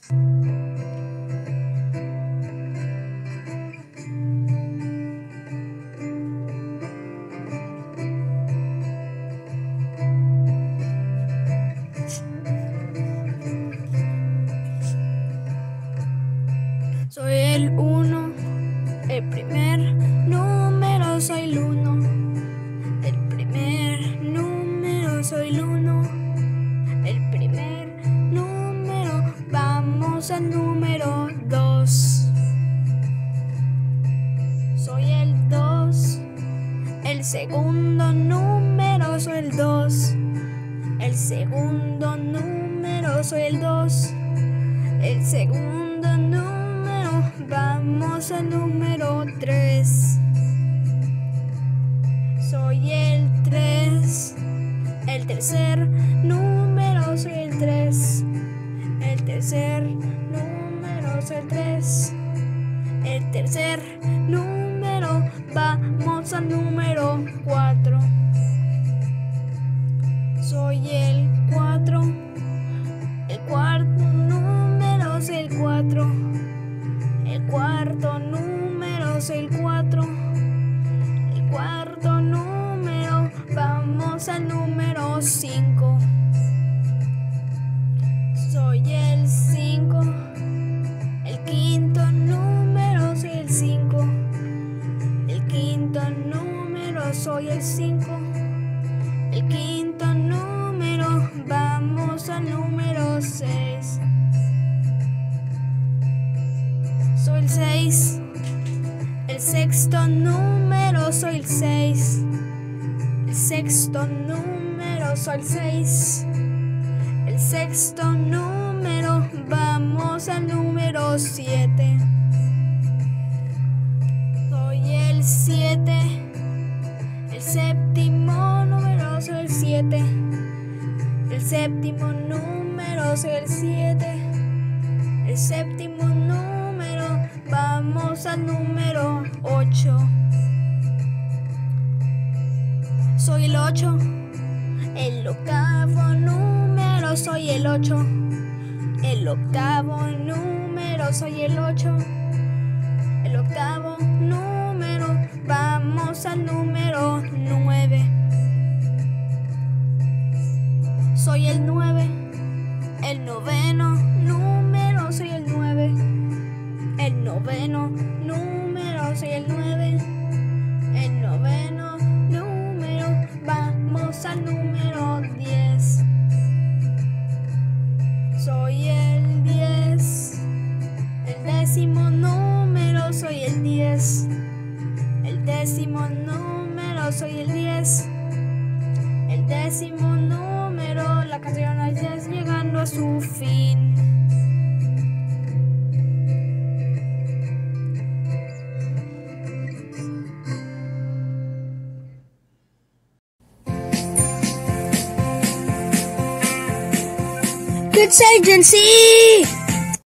Soy el 1, el primer número soy el 1. El primer número soy el 1. El primer número, vamos al número 2. Soy el 2. El segundo número soy el 2. El segundo número soy el 2. El segundo número, vamos al número 3. Soy el 3. El tercer número soy el 3. El tercer número soy el 3. El tercer número, vamos al número 4. Soy el 4. El cuarto número soy el 4. El cuarto número soy el 4. El cuarto número, vamos al número 5. Soy el 5. El quinto número soy el 5. El quinto número soy el 5. El quinto número, vamos al número 6. Soy el 6. El sexto número soy el 6. El sexto número soy el 6. El sexto número, vamos al número 7. Soy el 7. El séptimo número soy el 7. El séptimo número soy el 7. El séptimo número, vamos al número 8. Soy el 8. El octavo número soy el 8. El octavo número soy el 8. El octavo número, vamos al número 9. Soy el 9. El noveno número soy el 9. El noveno número soy el 9. El noveno número, vamos al número 10. Soy el 10. El décimo número soy el 10. El décimo número soy el 10. El décimo número, la canción ya es llegando a su fin. Kids Agency!